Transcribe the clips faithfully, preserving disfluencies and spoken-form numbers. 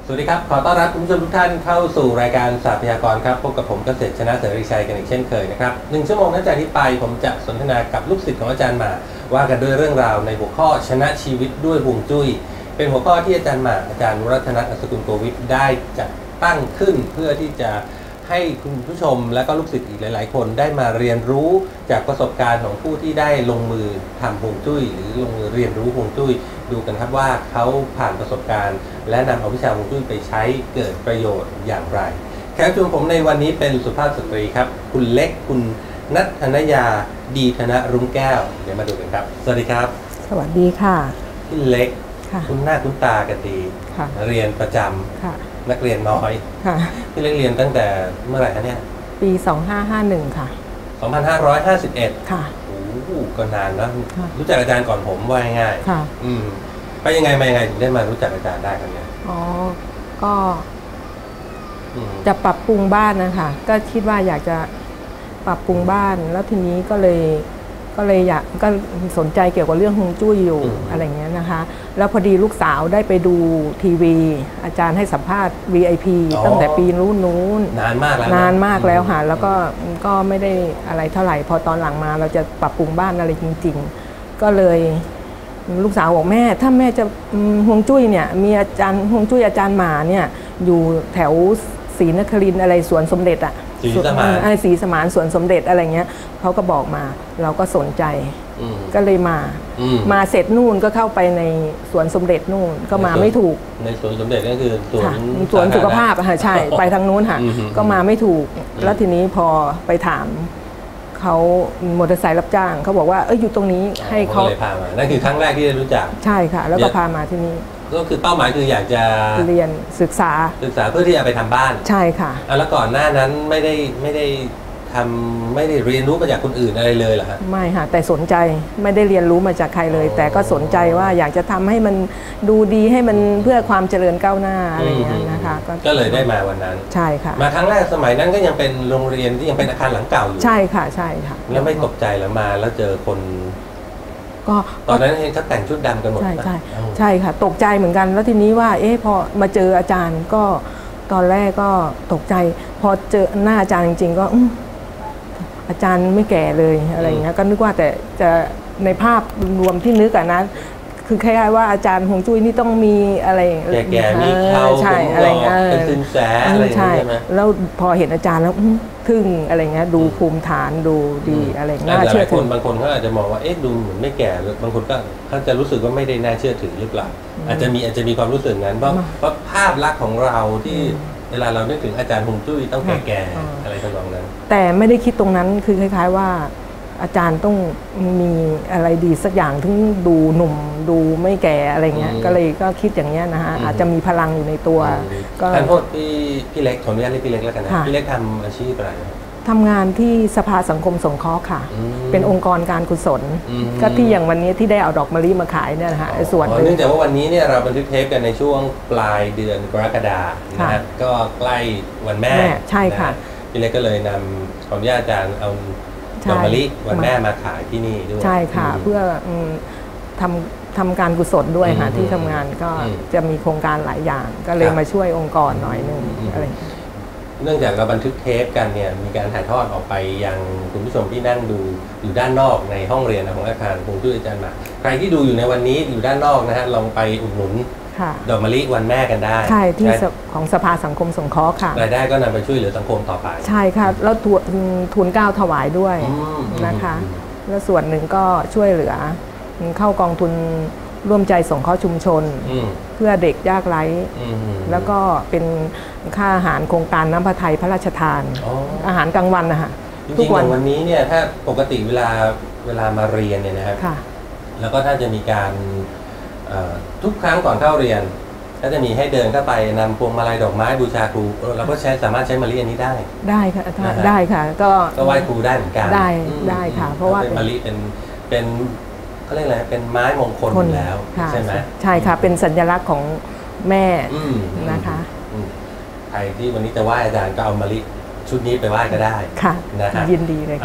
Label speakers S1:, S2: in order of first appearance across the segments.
S1: สวัสดีครับขอต้อนรับคุณผู้ชมทุกท่านเข้าสู่รายการศาสตร์พยากรณ์ครับพบกับผมเกษตรชนะเสรีชัยกันอีกเช่นเคยนะครับหนึ่งชั่วโมงนับจากนี้ไปผมจะสนทนากับลูกศิษย์ของอาจารย์หมาว่ากันด้วยเรื่องราวในหัวข้อชนะชีวิตด้วยฮวงจุ้ยเป็นหัวข้อที่อาจารย์หมาอาจารย์รัตน อัศกุลโกวิทได้จัดตั้งขึ้นเพื่อที่จะให้คุณผู้ชมและก็ลูกศิษย์อีกหลายๆคนได้มาเรียนรู้จากประสบการณ์ของผู้ที่ได้ลงมือทำฮวงจุ้ยหรือลงมือเรียนรู้ฮวงจุ้ยดูกันครับว่าเขาผ่านประสบการณ์และนำเอาวิชาฮวงจุ้ยไปใช้เกิดประโยชน์อย่างไรแขกรับเชิญผมในวันนี้เป็นสุภาพสตรีครับคุณเล็กคุณณัฐนยาดีธนรุ่งแก้วเดี๋ยวมาดูกันครับสวัสดีครับ
S2: สวัสดีค่ะ
S1: พี่เล็กคุณหน้าคุณตากันดีเรียนประจำนักเรียนน้อยพี่เล็กเรียนตั้งแต่เมื่อไหร่คะเนี่ย
S2: ปีสองพันห้าร้อยห้าสิบเอ็ดค่ะ
S1: สองพันห้าร้อยห้าสิบเอ็ด
S2: ค่ะ
S1: โอ้โหก็นานแล้วรู้จักอาจารย์ก่อนผมว่าง่ายค่ะอืมไปยังไงมายังไงถึงได้มารู้จักอาจารย์ได้ครับเนี่ย
S2: อ๋อก็จะปรับปรุงบ้านนะคะก็คิดว่าอยากจะปรับปรุงบ้านแล้วทีนี้ก็เลยก็เลยอยากก็สนใจเกี่ยวกับเรื่องฮวงจุ้ยอยู่อะไรเงี้ยนะคะแล้วพอดีลูกสาวได้ไปดูทีวีอาจารย์ให้สัมภาษณ์ วี ไอ พี ตั้งแต่ปีนู้นนู้น
S1: นานมากแล้ว
S2: นานมากแล้วค่ะแล้วก็ก็ไม่ได้อะไรเท่าไหร่พอตอนหลังมาเราจะปรับปรุงบ้านอะไรจริงๆก็เลยลูกสาวบอกแม่ถ้าแม่จะฮวงจุ้ยเนี่ยมีอาจารย์ฮวงจุ้ยอาจารย์หมาเนี่ยอยู่แถวศรีนครินทร์อะไรสวนสมเด็จอะ
S1: ศรีสมาน
S2: ศรีสมานสวนสมเด็จอะไรเงี้ยเขาก็บอกมาเราก็สนใจก็เลยมามาเสร็จนู่นก็เข้าไปในสวนสมเด็จนู่นก็มาไม่ถูก
S1: ในสวนสมเด็จก็คือสวน
S2: สวนสุขภาพค่ะใช่ไปทางนู้นค่ะก็มาไม่ถูกแล้วทีนี้พอไปถามเขามอเตอร์ไซค์รับจ้างเขาบอกว่าเอออยู่ตรงนี้ให้เขา
S1: เลยพามานั่นคือครั้งแรกที่ได้รู้จัก
S2: ใช่ค่ะแล้วก็พามาที่นี่
S1: ก็คือเป้าหมายคืออยากจะ
S2: เรียนศึกษา
S1: ศึกษาเพื่อที่จะไปทำบ้าน
S2: ใช่ค่ะ
S1: แล้วก่อนหน้านั้นไม่ได้ไม่ได้ทำไม่ได้เรียนรู้มาจากคนอื่นอะไรเลยเหรอฮะ
S2: ไม่ค่ะแต่สนใจไม่ได้เรียนรู้มาจากใครเลยแต่ก็สนใจว่าอยากจะทำให้มันดูดีให้มันเพื่อความเจริญก้าวหน้าอะไรอย่างนี้นะคะ
S1: ก็เลยได้มาวันนั้น
S2: ใช่ค่ะ
S1: มาครั้งแรกสมัยนั้นก็ยังเป็นโรงเรียนที่ยังเป็นอาคารหลังเก่าอยู่
S2: ใช่ค่ะใช่ค่ะ
S1: แล้วไม่ตกใจหรือมาแล้วเจอคน
S2: ก็
S1: ตอนนั้นเห็นเขาแต่งชุดดำกันหมด
S2: ใช่ใช่ใช่ค่ะตกใจเหมือนกันแล้วทีนี้ว่าเอ๊ะพอมาเจออาจารย์ก็ตอนแรกก็ตกใจพอเจอหน้าอาจารย์จริงๆก็อาจารย์ไม่แก่เลยอะไรเงี้ยก็นึกว่าแต่จะในภาพรวมที่นึกอะนะคือคล้ายๆว่าอาจารย์ฮวงจุ้ยนี่ต้องมีอะไร
S1: แก่ๆมีเขา
S2: ใช่อะไรเงี้ย
S1: เป็นสินแสอะไรใช่ไหม
S2: แล้วพอเห็นอาจารย์แล้วทึ่งอะไรเงี้ยดูภูมิฐานดูดีอะไรน่าเชื่อถื
S1: อบางคนเขาอาจจะมองว่าเอ๊ะดูเหมือนไม่แก่บางคนก็เขาจะรู้สึกว่าไม่ได้น่าเชื่อถือหรือเปล่าอาจจะมีอาจจะมีความรู้สึกนั้นเพราะเพราะภาพลักษณ์ของเราที่เวลาเรานึกถึงอาจารย์ฮวงจุ้ยต้องแก่ๆอะไรทำนองนั้น
S2: แต่ไม่ได้คิดตรงนั้นคือคล้ายๆว่าอาจารย์ต้องมีอะไรดีสักอย่างถึงดูหนุ่มดูไม่แก่อะไรเงี้ยก็เลยก็คิดอย่างเงี้ยนะฮะอาจจะมีพลังอยู่ในตัว
S1: ก็ท่านโทษพี่พี่เล็กขออนุญาตเรียกพี่เล็กแล้วกันนะพี่เล็กทำอาชีพอะไร
S2: ทำงานที่สภาสังคมสงเคราะห์ค่ะเป็นองค์กรการกุศลก็ที่อย่างวันนี้ที่ได้เอาดอกมะลิมาขายเนี่ยนะฮะส่วน
S1: เนื่องจากว่าวันนี้เนี่ยเราบันทึกเทปกันในช่วงปลายเดือนกรกฎาคมนะก็ใกล้วันแม่
S2: ใช่ค่ะ
S1: พี่เล็กก็เลยนำขออนุญาตอาจารย์เอาดอกมะลิวันแม่มาขายที่นี่ด้วย
S2: ใช่ค่ะเพื่อทำทำการกุศลด้วยค่ะที่ทำงานก็จะมีโครงการหลายอย่างก็เลยมาช่วยองค์กรหน่อยนึงอะไร
S1: เนื่องจากเราบันทึกเทปกันเนี่ยมีการถ่ายทอดออกไปยังคุณผู้ชมที่นั่งดูอยู่ด้านนอกในห้องเรียนของอาคารฮวงจุ้ยอาจารย์หมาใครที่ดูอยู่ในวันนี้อยู่ด้านนอกนะฮะลองไปอุดหนุนดอกมะลิวันแม่กันได้
S2: ใช่ที่ของสภาสังคมสงเคราะห์ค่ะ
S1: รายได้ก็นำไปช่วยเหลือสังคมต่อไป
S2: ใช่ค่ะแล้วทุนเกล้าถวายด้วยนะคะแล้วส่วนหนึ่งก็ช่วยเหลือเข้ากองทุนร่วมใจสงเคราะห์ชุมชนเพื่อเด็กยากไร้แล้วก็เป็นค่าอาหารโครงการน้ำพระทัยพระราชทานอาหารกลางวันนะคะ
S1: ทุกวันวันนี้เนี่ยถ้าปกติเวลาเวลามาเรียนเนี่ยนะครับแล้วก็ถ้าจะมีการทุกครั้งก่อนเข้าเรียนก็จะมีให้เดินเข้าไปนำพวงมาลัยดอกไม้บูชาครูเราก็ใช้สามารถใช้มะลิอันนี้ได้
S2: ได้ค่ะได้ค่ะก็
S1: ก็ไหว้ครูได้เหมือนกัน
S2: ได้ได้ค่ะเพราะว่า
S1: มะลิเป็นเป็นเขาเรียกอะไรเป็นไม้มงคลแล้วใช่ไหม
S2: ใช่ค่ะเป็นสัญลักษณ์ของแม่นะคะ
S1: ใครที่วันนี้จะไหว้อาจารย์ก็เอามะลิชุดนี้ไปไหว้ก็ได้
S2: ค่ะนะฮะยินดีเลยค่ะ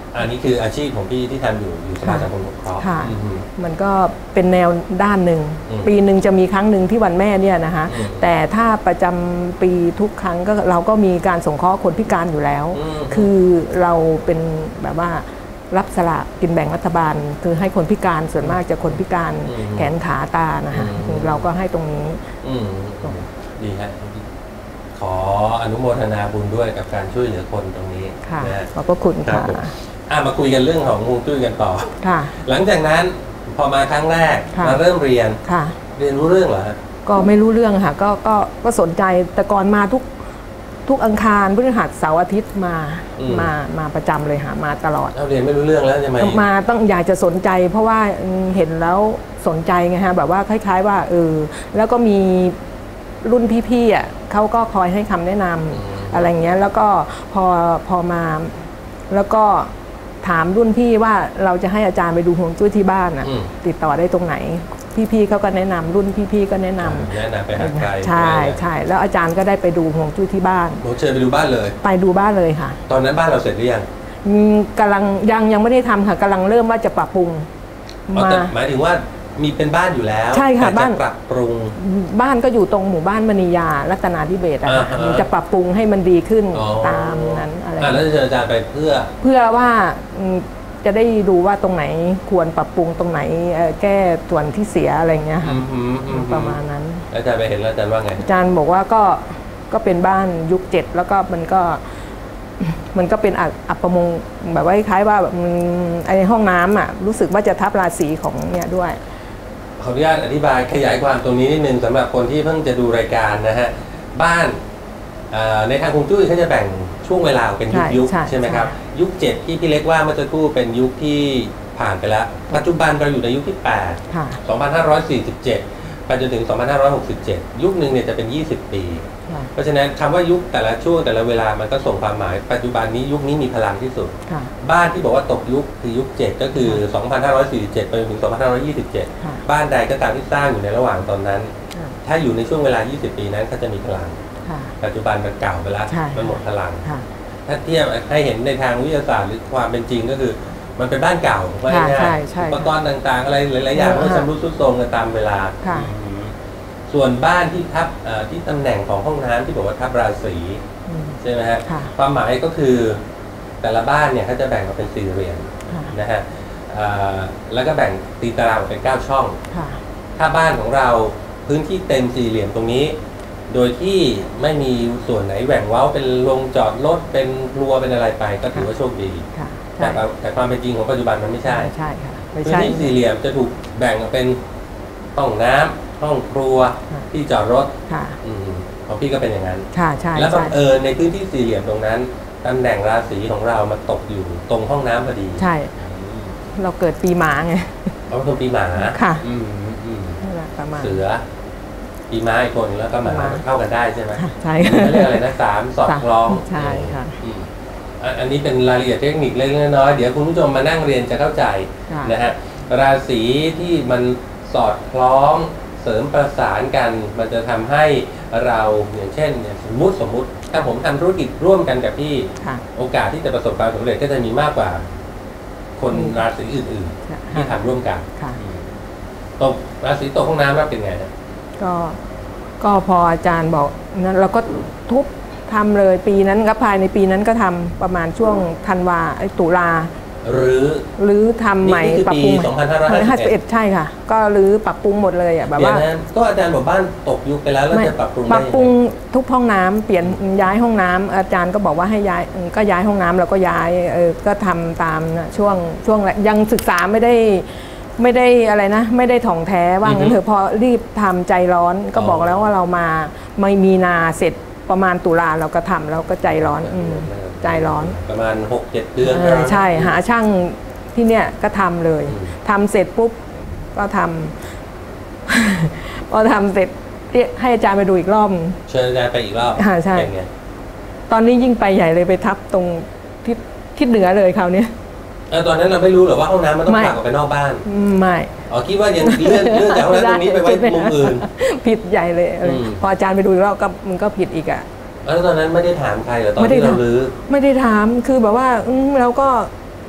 S1: อันนี้คืออาชีพของพี่ที่ทำอยู่อยู่สภาสังคมสงเคราะห์
S2: ค่ะ
S1: อืม
S2: มันก็เป็นแนวด้านหนึ่ง
S1: อืม
S2: ปีหนึ่งจะมีครั้งหนึ่งที่วันแม่เนี่ยนะคะ
S1: อืม
S2: แต่ถ้าประจำปีทุกครั้งก็เราก็มีการสงเคราะห์คนพิการอยู่แล้ว
S1: อืม
S2: คือเราเป็นแบบว่ารับสลากกินแบ่งรัฐบาล คือให้คนพิการส่วนมากจะคนพิการ
S1: อืม
S2: แขนขาตานะคะ
S1: อืม
S2: เราก็ให้ตรงนี้
S1: อืมดีฮะขออนุโมทนาบุญด้วยกับการช่วยเหลือคนตรงนี้
S2: ค่ะ
S1: นะฮะ
S2: ขอบพระคุณ
S1: ครั
S2: ค่ะ
S1: บผมอ่ะมาคุยกันเรื่องของฮวงจุ้ยกันต่อ
S2: ค่ะ
S1: หลังจากนั้นพอมาครั้งแรก
S2: ค่ะ
S1: มาเริ่มเรียน
S2: ค่ะ
S1: เรียนรู้เรื่องเหรอฮะ
S2: ก็ไม่รู้เรื่องค่ะก็ก็ก็สนใจแต่ก่อนมาทุกทุกอังคารพฤหัสเสาร์อาทิตย์มา
S1: อืม
S2: มามาประจำเลยค่ะมาตลอด
S1: เราเรียนไม่รู้เรื่องแล้วจะมา
S2: มาต้องอยากจะสนใจ เพราะว่าอืมเห็นแล้วสนใจไงฮะแบบว่าคล้าย ๆ ว่าเออแล้วก็มีรุ่นพี่ๆอ่ะเขาก็คอยให้คำแนะนำอะไรเงี้ยแล้วก็พอพอมาแล้วก็ถามรุ่นพี่ว่าเราจะให้อาจารย์ไปดูฮวงจุ้ยที่บ้านอ่ะ
S1: อืม
S2: ติดต่อได้ตรงไหน พี่ๆเขาก็แนะนำรุ่นพี่ๆก็แนะนำ
S1: แนะนำไปหาใคร
S2: ใช่ใช่แล้วอาจารย์ก็ได้ไปดูฮวงจุ้ยที่บ้าน
S1: หนูเชิญไปดูบ้านเลย
S2: ไปดูบ้านเลยค่ะ
S1: ตอนนั้นบ้านเราเสร็จหรือยัง
S2: อืมกำลังยังยังไม่ได้ทำค่ะกำลังเริ่มว่าจะปรับปรุง
S1: อ๋อ
S2: มา
S1: แต่หมายถึงว่ามีเป็นบ้านอยู่แล้ว
S2: ใช่ค่ะ
S1: แต่จ
S2: บ้าน
S1: ปรับปรุง
S2: บ้านก็อยู่ตรงหมู่บ้านมณียารัตนาธิเบศอะค่ะ
S1: อ่าฮะ
S2: มันจะปรับปรุงให้มันดีขึ้น
S1: อ๋อ
S2: ตามนั้นอะไร
S1: อ่ะแล้วจะเชิญอาจารย์ไปเพื่อ
S2: เพื่อว่าอืมจะได้ดูว่าตรงไหนควรปรับปรุงตรงไหนเอ่อแก้ส่วนที่เสียอะไรเงี้ยค่ะ
S1: อืมอืมอืม
S2: ประมาณนั้น
S1: แล้วอาจารย์ไปเห็นแล้วอาจารย์ว่าไง
S2: อาจารย์บอกว่าก็ก็เป็นบ้านยุคเจ็ดแล้วก็มันก็ มันก็เป็นอับอับประมงค์แบบว่าคล้ายๆว่าแบบมันไอห้องน้ำอ่ะรู้สึกว่าจะทับราศีของเนี่ยด้วย
S1: ขออนุญาตอธิบายขยายความตรงนี้นิดนึงสำหรับคนที่เพิ่งจะดูรายการนะฮะบ้านเอ่อในทางฮวงจุ้ยเขาจะแบ่งช่วงเวลาเป็นยุค
S2: ใช่
S1: ยุค
S2: ใช่
S1: ใช่ไหมครับ
S2: ใช่
S1: ยุคเจ็ดที่พี่เล็กว่าเมื่อสักครู่เป็นยุคที่ผ่านไปแล้ว ปัจจุบันเราอยู่ในยุคที่แปด
S2: ค่ะ
S1: สองพันห้าร้อยสี่สิบเจ็ดไปจนถึง สองพันห้าร้อยหกสิบเจ็ด ยุคหนึ่งเนี่ยจะเป็น ยี่สิบ ปี
S2: ค่ะ
S1: เพราะฉะนั้นคำว่ายุคแต่ละช่วงแต่ละเวลามันก็ส่งความหมาย ปัจจุบันนี้ยุคนี้มีพลังที่สุด
S2: ค่ะ
S1: บ้านที่บอกว่าตกยุคคือยุคเจ็ดก็คือ สองพันห้าร้อยสี่สิบเจ็ด ไปจนถึง สองพันห้าร้อยยี่สิบเจ็ด
S2: ค่ะ
S1: บ้านใดก็ตามที่สร้างอยู่ในระหว่างตอนนั้น
S2: ค่ะ
S1: ถ้าอยู่ในช่วงเวลา ยี่สิบ ปีนั้นก็จะมีพลัง
S2: ค่ะ
S1: ปัจจุบันมันเก่าไปแล้ว
S2: ใช่
S1: มันหมดพลัง
S2: ค่ะ
S1: ถ้าเทียบให้เห็นในทางวิทยาศาสตร์หรือความเป็นจริงก็คือ มันเป็นบ้านเก่าว่า
S2: ค่ะ
S1: ง่า
S2: ใช่
S1: ย
S2: ใช่
S1: ๆอุปกรณ์ต่างๆ อะไรหลายๆอย่างมันก็
S2: ค่ะ
S1: ชำรุดทรุดโทรมกันตามเวลา
S2: ค่ะ
S1: อืมส่วนบ้านที่ทับเอ่อที่ตำแหน่งของห้องน้ำที่บอกว่าทับราศี
S2: อืม
S1: ใช่ไหมฮะ
S2: ค่ะ
S1: ความหมายก็คือแต่ละบ้านเนี่ยเขาจะแบ่งออกเป็นสี่เหลี่ยม
S2: ค่ะ
S1: นะฮะเอ่อแล้วก็แบ่งตีตารางออกเป็นเก้าช่อง
S2: ค่ะ
S1: ถ้าบ้านของเราพื้นที่เต็มสี่เหลี่ยมตรงนี้ โดยที่ไม่มีส่วนไหนแหว่งเว้าเป็นโรงจอดรถเป็นครัวเป็นอะไรไปก็ถือว่าโชคดี
S2: ค่ะ
S1: แต่
S2: ใช่
S1: แต่ความเป็นจริงของปัจจุบันมันไม่ใช่
S2: ใช่ค่ะไม่
S1: พื้น
S2: ใช่
S1: ที่สี่เหลี่ยมจะถูกแบ่งออกเป็นห้องน้ำห้องครัว
S2: ค่ะ
S1: ที่จอดรถ
S2: ค่ะ
S1: อืมของพี่ก็เป็นอย่างนั้น
S2: ค่ะใช่
S1: แล้วบั
S2: ใช่
S1: งเอิญในพื้นที่สี่เหลี่ยมตรงนั้นตำแหน่งราศีของเรามาตกอยู่ตรงห้องน้ำพอดี
S2: ใช่
S1: อืม
S2: เราเกิดปีหมาไง
S1: เพราะว่าคนปีหมา
S2: ค่ะ
S1: อืมอืม
S2: นั่นแหละประมาณ
S1: เสือปีม้าอีกคนแล้วก็หมา
S2: หมา
S1: เข้ากันได้ใช่ไหม
S2: ค่ะใช่
S1: เขาเรียกอะไรนะสามสอดคล้อง
S2: ใช่ค่ะ
S1: อืมอ่ะอันนี้เป็นรายละเอียดเทคนิคเล็กๆน้อยๆเดี๋ยวคุณผู้ชมมานั่งเรียนจะเข้าใจ
S2: ค่ะ
S1: นะฮะราศีที่มันสอดคล้องเสริมประสานกัน มันจะทำให้เราอย่างเช่นเนี่ยสมมุติสมมุติ ถ้าผมทำธุรกิจร่วมกันกับพี่
S2: ค่ะ
S1: โอกาสที่จะประสบความสำเร็จก็จะมีมากกว่า คน
S2: อืม
S1: ราศีอื่น
S2: ค่ะ
S1: ๆ ที่ทำร่วมกัน
S2: ค่ะ
S1: อืมตกราศีตกห้องน้ำแล้วเป็นไงฮะ
S2: ก็ก็พออาจารย์บอกนั้นเราก็ทุบทำเลยปีนั้นก็ภายในปีนั้นก็ทำประมาณช่วงธันวาไอ้ตุลา
S1: หรือ
S2: หรือทำใหม่
S1: นี่คือ
S2: ปรับ
S1: ปี
S2: ปรุง
S1: สองพันห้าร้อยห้าสิบเอ็ด
S2: ใช่ค่ะ ก็หรือปรับปรุงหมดเลยอ่ะแบบ
S1: เดี๋ยว
S2: ว่า
S1: นะก็อาจารย์บอกบ้านตกยุคไปแล้วแล้ว
S2: ไม่
S1: จะปรับปรุง
S2: ป
S1: ได้
S2: รับ
S1: ยัง
S2: ปรุง
S1: ไง
S2: ทุกห้องน้ำเปลี่ยนย้ายห้องน้ำอาจารย์ก็บอกว่าให้ย้ายก็ย้ายห้องน้ำแล้วก็ย้ายเออก็ทำตามนะช่วงช่วงแรกยังศึกษาไม่ได้ไม่ได้อะไรนะ ไม่ได้ถ่องแท้ว่างั้นเถอะพอรีบทำใจร้อนก็บอกแล้วว่าเรามาไม่มีนาเสร็จประมาณตุลาเราก็ทำแล้วก็ใจร้อนอืมใจร้อน
S1: ประมาณหกเจ็ดเดือน
S2: เออใช่หาช่างที่เนี่ยก็ทำเลย
S1: อืม
S2: ทำเสร็จปุ๊บก็ทำ พอทำเสร็จเรียกให้อาจารย์ไปดูอีกรอบ
S1: เชิญอาจารย์ไปอีกรอบ
S2: อ่าใช่
S1: เป็นไง
S2: ตอนนี้ยิ่งไปใหญ่เลยไปทับตรงทิศทิศเหนือเลยคราวเนี้ย
S1: เออตอนนั้นเราไม่รู้หรอกว่าห้องน้ำมันต้อง
S2: ไม่
S1: ผลักออกไปนอกบ้าน
S2: ไม่
S1: อ๋อคิดว่ายังเลื่อนเลื่อนจากห้องน้ำตรงนี้ไปไว้มุมอื่น
S2: ผิดใหญ่เลยเอออ
S1: ม
S2: พออาจารย์ไปดูอีกรอบก็มันก็ผิดอีกอ่ะ
S1: แล้วตอนนั้นไม่ได้ถามใครเหรอตอน
S2: ไม่ได้
S1: ที่เรา
S2: ถาม
S1: ลื้อ
S2: ไม่ได้ถามคือแบบว่าอืมเราก็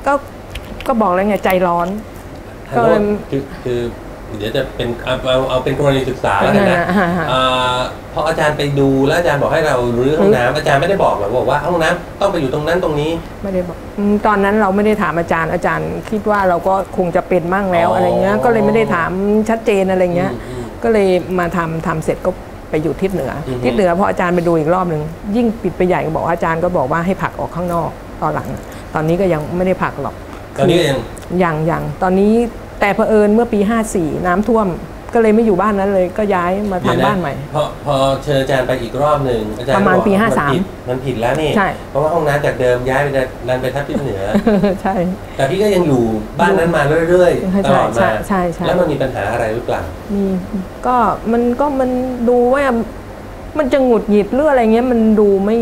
S2: ก็ก็บอกแล้วไงใจร้อนก็เลย
S1: คือคือเดี๋ยวจะเป็นเอาเอาเอาเป็นกรณีศึกษาแล้วกันนะพออาจารย์ไปดูแล้วอาจารย์บอกให้เรารื้อห้องน้ำอาจารย์ไม่ได้บอกหรอกบอกว่าห้องน้ำต้องไปอยู่ตรงนั้นตรงนี้ไม่ได้บอก
S2: ตอนนั้นเราไม่ได้ถามอาจารย์อาจารย์คิดว่าเราก็คงจะเป็นมั่งแล้วอะไรเงี้ยก็เลยไม่ได้ถามชัดเจนอะไรเงี้ยก็เลยมาทำทำเสร็จก็ไปอยู่ทิศเหนือทิศเหนือพออาจารย์ไปดูอีกรอบหนึ่งยิ่งปิดไปใหญ่ก็บอกอาจารย์ก็บอกว่าให้ผลักออกข้างนอกตอนหลังตอนนี้ก็ยังไม่ได้ผลักหรอก
S1: ตอนนี้ยัง
S2: ยังยังตอนนี้แต่เผอิญเมื่อปีห้าสี่น้ำท่วมก็เลยไม่อยู่บ้านนั้นเลยก็ย้ายมาทำบ้านใหม่
S1: พอพอเชิญอาจารย์ไปอีกรอบหนึ่งอาจารย์
S2: ประมาณปีห้าสาม
S1: มันผิดแล้วนี่เพราะว่าห้องน้ำจากเดิมย้ายไปดันไปทับทิศเหนือ
S2: ใช่
S1: แต่พี่ก็ยังอยู่บ้านนั้นมาเรื่อยๆตลอดมา
S2: ใช่ใช่
S1: แล้วมันมีปัญหาอะไรหรือเปล่า
S2: มีก็มันก็มันดูว่ามันจะหงุดหงิดหรืออะไรเงี้ยมันดูไม่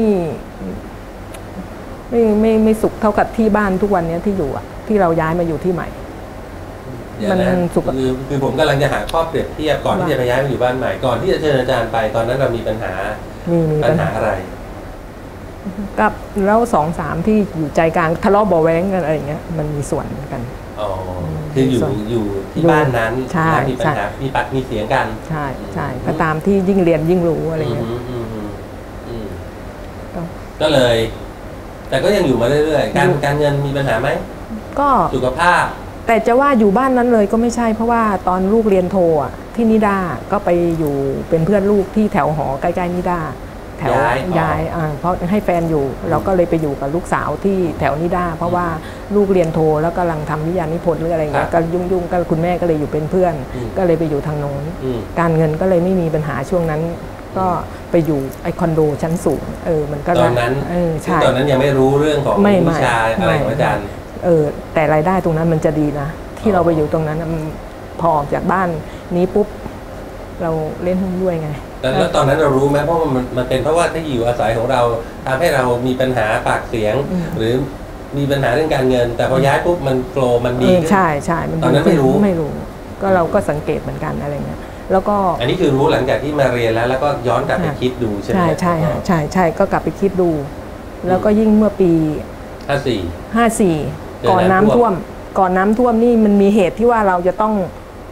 S2: ไม่ไม่ไม่สุขเท่ากับที่บ้านทุกวันนี้ที่อยู่อ่ะที่เราย้ายมาอยู่ที่ใหม่
S1: มันสุขคือคือผมกำลังจะหาข้อเปรียบเทียบก่อนที่จะไปย้ายมาอยู่บ้านใหม่ก่อนที่จะเชิญอาจารย์ไปตอนนั้นเรามีปัญหาปัญหาอะไร
S2: กับแล้วสองสามที่อยู่ใจกลางทะเลาะเบาแว้งกันอะไรอย่างเงี้ยมันมีส่วนกัน
S1: อ๋อคืออยู่อยู่ที่บ้านนั้นมีปัญหามีปัดมีเสียงกัน
S2: ใช่ใช่ก็ตามที่ยิ่งเรียนยิ่งรู้อะไรเงี้ย
S1: ก็เลย แต่ก็ยังอยู่มาเรื่อยๆการการเงินมีปัญหาไหม
S2: ก็
S1: สุขภาพ
S2: แต่จะว่าอยู่บ้านนั้นเลยก็ไม่ใช่เพราะว่าตอนลูกเรียนโทอ่ะที่นิดาก็ไปอยู่เป็นเพื่อนลูกที่แถวหอใกล้ๆนิดาแถวย้ายอ่าเพราะให้แฟนอยู่เราก็เลยไปอยู่กับลูกสาวที่แถวนิดาเพราะว่าลูกเรียนโทแล้วกำลังทำวิทยานิพนธ์หรืออะไรเงี้ยก็ยุ่งๆก็คุณแม่ก็เลยอยู่เป็นเพื่อนก็เลยไปอยู่ทางโน้นการเงินก็เลยไม่มีปัญหาช่วงนั้นก็ไปอยู่ไอคอนโดชั้นสูงเออมันก็
S1: ตอนนั้น
S2: เออใช่
S1: ตอนนั้นยังไม่รู้เรื่องของวิชาอะไรของอาจารย์
S2: เออแต่รายได้ตรงนั้นมันจะดีนะที่เราไปอยู่ตรงนั้นพอออกจากบ้านนี้ปุ๊บเราเล่นหุ้นด้วยไง
S1: แล้วตอนนั้นเรารู้ไหมเพราะมันมันเป็นเพราะว่าที่อยู่อาศัยของเราทำให้เรามีปัญหาปากเสียงหรือมีปัญหาเรื่องการเงินแต่พอย้ายปุ๊บมันโฟล์มันดี
S2: ใช่ใช่
S1: ตอนนั้นไม่รู้
S2: ไม่รู้ก็เราก็สังเกตเหมือนกันอะไรเงี้ยแล้วก็
S1: อันนี้คือรู้หลังจากที่มาเรียนแล้วแล้วก็ย้อนกลับไปคิดดูใช่ไหม
S2: ใช่ใช่ใช่ใช่ก็กลับไปคิดดูแล้วก็ยิ่งเมื่อปี
S1: ห้าสี่
S2: ห้าสี่ก่อนน้ำท่วมก่อนน้ำท่วมนี่มันมีเหตุที่ว่าเราจะต้อง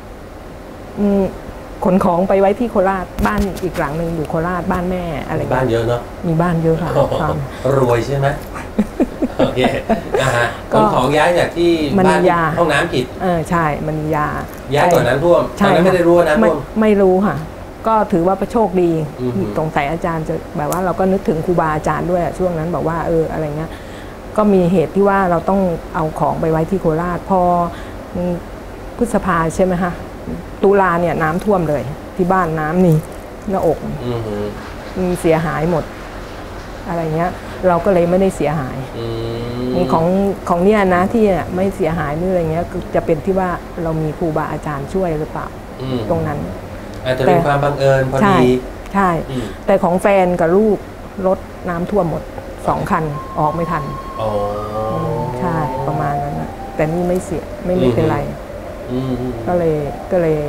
S2: ขนของไปไว้ที่โคราชบ้านอีกหลังหนึ่งอยู่โคราชบ้านแม่อะไร
S1: บ้านเยอะเนาะ
S2: มีบ้านเยอะค่ะ
S1: รวยใช่ไหมโอเคนะฮะขนของย้ายจากที่บ้านห้องน้ำผิด
S2: เออใช่มันยา
S1: ย้ายก่อนน้ำท่วมตอนนั้นไม่ได้รู้น้ำท่วม
S2: ไม่รู้ค่ะก็ถือว่าโชคดีตรงแต่อาจารย์จะแบบว่าเราก็นึกถึงครูบาอาจารย์ด้วยช่วงนั้นบอกว่าเอออะไรเงี้ยก็มีเหตุที่ว่าเราต้องเอาของไปไว้ที่โคราชพอพฤษภาใช่ไหมคะตุลาเนี่ยน้ำท่วมเลยที่บ้านน้ำนี่หน้าอกเสียหายหมดอะไรเงี้ยเราก็เลยไม่ได้เสียหายของของเนี่ยนะที่ไม่เสียหายนี่อะไรเงี้ยจะเป็นที่ว่าเรามีครูบาอาจารย์ช่วยหรือเปล่าตรงนั้น
S1: อาจจะเป็นความบังเอิญพอดี
S2: ใช่แต่ของแฟนกับลูกรถน้ำท่วมหมดสองคันออกไม่ทัน
S1: อ๋อ
S2: ใช่ประมาณนั้นนะแต่นี่ไม่เสียไม่ไม่เป็นไรก็เลยก็เลย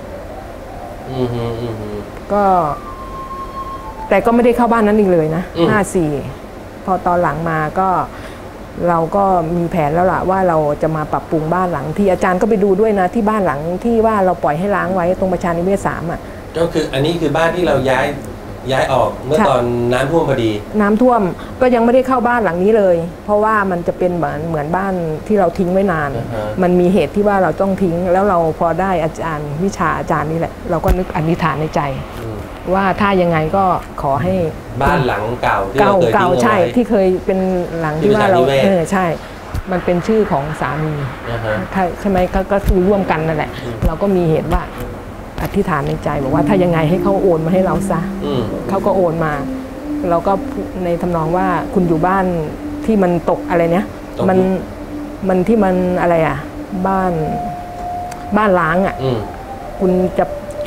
S2: ก็แต่ก็ไม่ได้เข้าบ้านนั้นอีกเลยนะห้าสี่พอตอนหลังมาก็เราก็มีแผนแล้วล่ะว่าเราจะมาปรับปรุงบ้านหลังที่อาจารย์ก็ไปดูด้วยนะที่บ้านหลังที่ว่าเราปล่อยให้ล้างไว้ตรงประชานิเวศสามอ่ะ
S1: ก็คืออันนี้คือบ้านที่เราย้ายย้ายออกเมื่อตอนน้ำท่วมพอดี
S2: น้ำท่วมก็ยังไม่ได้เข้าบ้านหลังนี้เลยเพราะว่ามันจะเป็นเหมือนเหมือนบ้านที่เราทิ้งไว้นาน uh-huh. มันมีเหตุที่ว่าเราต้องทิ้งแล้วเราพอได้อาจารย์วิชาอาจารย์นี่แหละเราก็นึกอธิษฐานในใจ uh-huh. ว่าถ้ายังไงก็ขอให้
S1: บ้านหลังเก่าที่
S2: เราเคยทิ้งเอาไว้ใช่ที่เคยเป็นหลังที่ว่าเราเออใช่มันเป็นชื่อของสามี uh-huh. ใช่ไหมก็คือร่วมกันนั่นแหละ uh-huh. เราก็มีเหตุว่าอธิษฐานในใจบอกว่าถ้ายังไงให้เขาโอนมาให้เราซะเขาก็โอนมาเราก็ในทำนองว่าคุณอยู่บ้านที่มันตกอะไรเนี้ยมันมันที่มันอะไรอ่ะบ้านบ้านล้างอ่ะคุณจะฉุด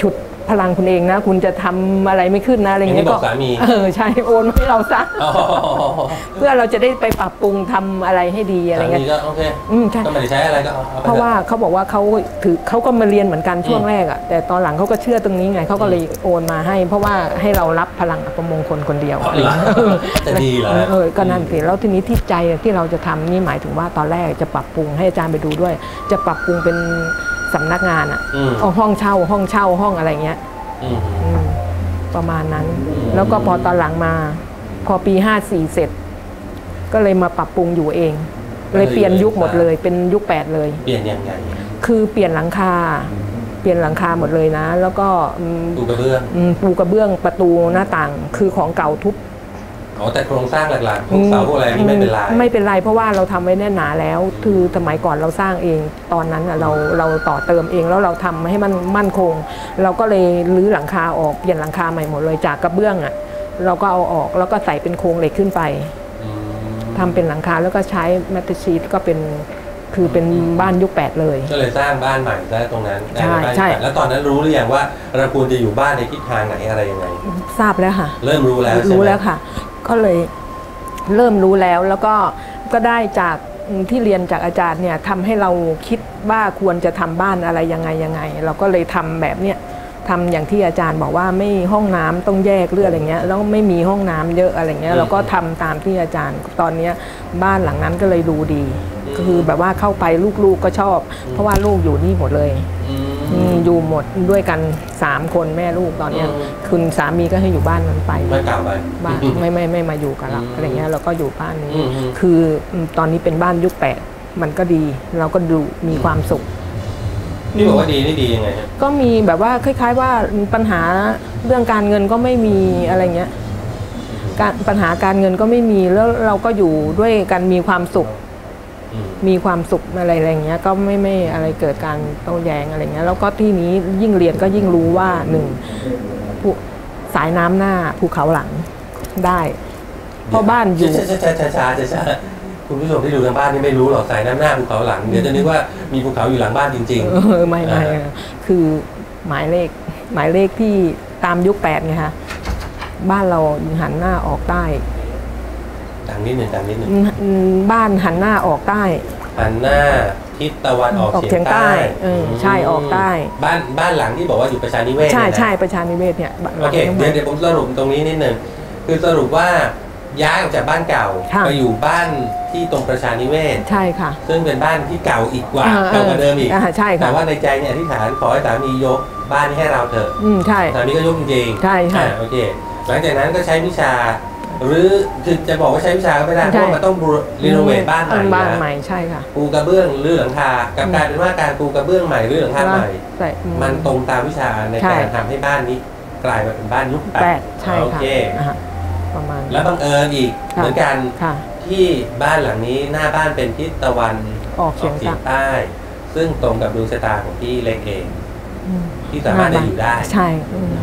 S2: พลังคุณเองนะคุณจะทำอะไรไม่ขึ้นนะอะไรเงี้ยก็เออใช่โอนมาให้เราซะเพื่อเราจะได้ไปปรับปรุงทำอะไรให้ดีอะไรเงี้ย
S1: ก็โอเคอืมใช่ก็ไม่ได้ใช้อะไรก็
S2: เพราะว่าเขาบอกว่าเขาถือเขาก็มาเรียนเหมือนกันช่วงแรกอ่ะแต่ตอนหลังเขาก็เชื่อตรงนี้ไงเขาก็เลยโอนมาให้เพราะว่าให้เรารับพลังอัปมงคลคนเดียว
S1: จะดีเหรอ
S2: เออก็นั่นสิแล้วทีนี้ที่ใจที่เราจะทำนี่หมายถึงว่าตอนแรกจะปรับปรุงให้อาจารย์ไปดูด้วยจะปรับปรุงเป็นสำนักงานอ่ะเอาห้องเช่าห้องเช่าห้องอะไรเงี้ยประมาณนั้นแล้วก็พอตอนหลังมาพอปีห้าสี่เสร็จก็เลยมาปรับปรุงอยู่เองเลยเปลี่ยนยุคหมดเลยเป็นยุคแปดเลย
S1: เปลี่ยนยังไง
S2: คือเปลี่ยนหลังคาเปลี่ยนหลังคาหมดเลยนะแล้วก็
S1: ปูกระเบื้อง
S2: ปูกระเบื้องประตูหน้าต่างคือของเก่าทุบ
S1: อ๋อแต่โครงสร้างหลักๆพวกเสาพวกอะไรนี่ไม่เป็นไร
S2: ไม่เป็นไรเพราะว่าเราทำไว้แน่นหนาแล้วคือสมัยก่อนเราสร้างเองตอนนั้นเราเราต่อเติมเองแล้วเราทำให้มันมั่นคงเราก็เลยรื้อหลังคาออกเปลี่ยนหลังคาใหม่หมดเลยจากกระเบื้องอ่ะเราก็เอาออกแล้วก็ใส่เป็นโครงเหล็กขึ้นไปทำเป็นหลังคาแล้วก็ใช้แมตต์ชีทก็เป็นคือเป็นบ้านยุคแปดเลย
S1: ก็เลยสร้างบ้านใหม่ได้ตรงนั้น
S2: ใช่ใช่
S1: แล้วตอนนั้นรู้หรือยังว่าเราควรจะอยู่บ้านในทิศทางไหนอะไรยังไง
S2: ทราบแล้วค่ะ
S1: เริ่มรู้แล้ว
S2: รู้แล้วค่ะก็เลยเริ่มรู้แล้วแล้วก็ก็ได้จากที่เรียนจากอาจารย์เนี่ยทำให้เราคิดว่าควรจะทำบ้านอะไรยังไงยังไงเราก็เลยทำแบบเนี้ยทำอย่างที่อาจารย์บอกว่าไม่ห้องน้ำต้องแยกเรื่องอะไรเงี้ยแล้วไม่มีห้องน้ำเยอะอะไรเงี้ยเราก็ทำตามที่อาจารย์ตอนนี้บ้านหลังนั้นก็เลยดูดีคือแบบว่าเข้าไปลูกๆก็ชอบเพราะว่าลูกอยู่นี่หมดเลยอยู่หมดด้วยกันสามคนแม่ลูกตอนนี้คุณสามีก็ให้อยู่บ้านนั้นไป
S1: ไม่กลับไป
S2: บ้านไม่ไม่ไม่มาอยู่กับเราอะไรเงี้ยเราก็อยู่บ้านนี้คือตอนนี้เป็นบ้านยุคแปดมันก็ดีเราก็ดูมีความสุข
S1: นี่บอกว่าดีนี่ดียังไง
S2: ก็มีแบบว่าคล้ายๆว่าปัญหาเรื่องการเงินก็ไม่มีอะไรเงี้ยการปัญหาการเงินก็ไม่มีแล้วเราก็อยู่ด้วยกันมีความสุขมีความสุขอะไรอะไรเงี้ยก็ไม่ไม่อะไรเกิดการโต้แย้งอะไรเงี้ยแล้วก็ที่นี้ยิ่งเรียนก็ยิ่งรู้ว่าหนึ่งสายน้ำหน้าภูเขาหลังได้เพราะบ้านอยู่
S1: ช้าช้าช้าช้าช้าคุณผู้ชมที่ดูทางบ้านนี่ไม่รู้หรอกสายน้ำหน้าภูเขาหลังเดี๋ยวจะนึกว่ามีภูเขาอยู่หลังบ้านจริงๆ
S2: เออไม่ไม่คือหมายเลขหมายเลขที่ตามยุคแปดไงคะบ้านเราหันหน้าออกใต้
S1: ดังนิดหนึ่งดังนิดหนึ่ง
S2: บ้านหันหน้าออกใต้
S1: หันหน้าทิศตะวันออกเฉียงใต้
S2: เออใช่ออกใต้
S1: บ้านบ้านหลังที่บอกว่าอยู่ประชานิเวศ
S2: ใช่ใช่ประชานิเวศเนี่ย
S1: โอเคเดี๋ยวเดี๋ยวผมสรุปตรงนี้นิดหนึ่งคือสรุปว่าย้ายออกจากบ้านเก่าไปอยู่บ้านที่ตรงประชานิเวศ
S2: ใช่ค่ะ
S1: ซึ่งเป็นบ้านที่เก่าอีกกว่าเก่ากว่าเดิมอีก
S2: ใช่ค่ะ
S1: แต่ว่าในใจเนี่ยอธิษฐานขอให้สามียกบ้านนี้ให้เราเถอะ
S2: อืมใช่
S1: สามีก็ยกจริง
S2: ๆใช่ค่ะ
S1: โอเคหลังจากนั้นก็ใช้วิชาหรือคือจะบอกว่าใช้วิชาก็ไม่ได้เพราะมันต้องรีโนเวทบ้านใหม่
S2: บ้านใหม่ใช่ค่ะ
S1: ปูกระเบื้องรื้อหลังคากลับกลายเป็นว่าการปูกระเบื้องใหม่รื้อหลังคาใหม่มันตรงตามวิชาในการทำให้บ้านนี้กลายมาเป็นบ้านยุคแปด
S2: ใช่ค่ะ
S1: ประมาณแล้วบังเอิญอีกเหมือนกันที่บ้านหลังนี้หน้าบ้านเป็นทิศตะวัน
S2: ออกเฉียง
S1: ใต้ซึ่งตรงกับดวงชะตาของพี่เล็กเองที่สามารถจะอยู่ได้
S2: ใช่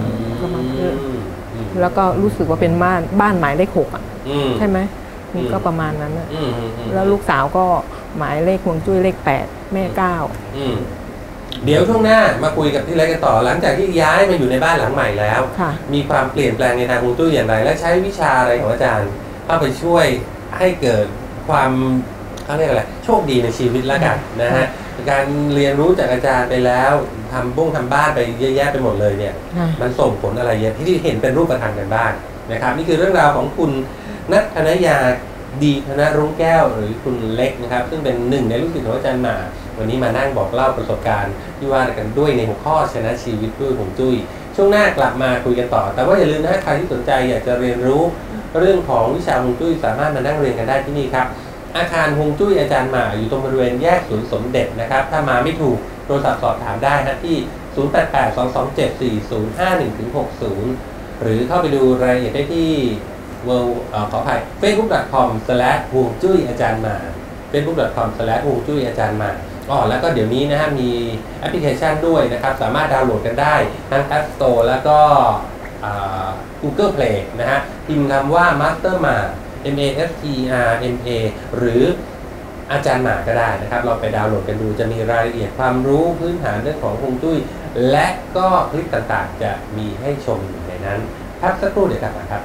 S2: แล้วก็รู้สึกว่าเป็นบ้านบ้านหมายเลขหกอ่ะใช่ไหมนี่ก็ประมาณนั้นอ่ะแล้วลูกสาวก็หมายเลขฮวงจุ้ยเลขแปดแม่เก้า
S1: เดี๋ยวช่วงหน้ามาคุยกับพี่เล็กกันต่อหลังจากที่ย้ายมาอยู่ในบ้านหลังใหม่แล้วมีความเปลี่ยนแปลงในทางฮวงจุ้ยอย่างไรและใช้วิชาอะไรของอาจารย์เข้าไปช่วยให้เกิดความเขาเรียกอะไรโชคดีในชีวิตแล้วกันนะฮะการเรียนรู้จากอาจารย์ไปแล้วทำบุ้งทำบ้านไปเยอะแยะไปหมดเลยเนี่ยมันส่งผลอะไรเยอะที่เห็นเป็นรูปธรรมกันบ้างนะครับนี่คือเรื่องราวของคุณณัฐนยาดีธนรุ่งแก้วหรือคุณเล็กนะครับซึ่งเป็นหนึ่งในลูกศิษย์ของอาจารย์มาวันนี้มานั่งบอกเล่าประสบการณ์ที่ว่ากันด้วยในหัวข้อชนะชีวิตด้วยฮวงจุ้ยช่วงหน้ากลับมาคุยกันต่อแต่ว่าอย่าลืมนะใครที่สนใจอยากจะเรียนรู้เรื่องของวิชาฮวงจุ้ยสามารถมานั่งเรียนกันได้ที่นี่ครับอาคารฮวงจุ้ยอาจารย์หมาอยู่ตรงบริเวณแยกสวนสมเด็จนะครับถ้ามาไม่ถูกโทรศัพท์สอบถามได้นะที่ศูนย์ แปด แปด สอง สอง เจ็ด สี่ ศูนย์ ห้า หนึ่ง ถึง หก ศูนย์หรือเข้าไปดูรายละเอียดได้ที่ world ขออภัย เฟซบุ๊ก ดอท คอม สแลช ฮวงจุ้ยอาจารย์หมา เฟซบุ๊ก ดอท คอม สแลช ฮวงจุ้ยอาจารย์หมาอ๋อแล้วก็เดี๋ยวนี้นะฮะมีแอปพลิเคชันด้วยนะครับสามารถดาวน์โหลดกันได้ทั้ง App Store แล้วก็ Google Play นะฮะพิมพ์คำว่า Mastermind M A S T R M A หรืออาจารย์หมาก็ได้นะครับเราไปดาวน์โหลดกันดูจะมีรายละเอียดความรู้พื้นฐานเรื่องของฮวงจุ้ยและก็คลิปต่างๆจะมีให้ชมอยู่ในนั้นพักสักครู่เดี๋ยวกลับมาครับ